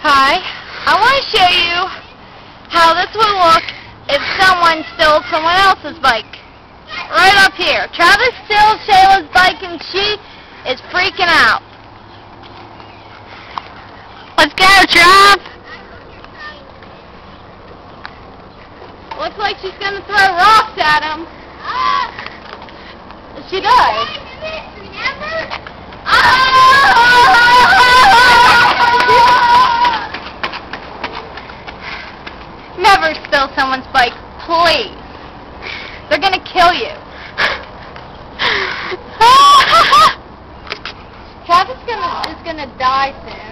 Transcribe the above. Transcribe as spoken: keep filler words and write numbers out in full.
Hi, I want to show you how this would look if someone stole someone else's bike. Right up here. Travis stole Shayla's bike and she is freaking out. Let's go, Trav! Looks like she's going to throw rocks at him. She does. Never steal someone's bike, please. They're gonna kill you. Travis gonna is gonna die soon.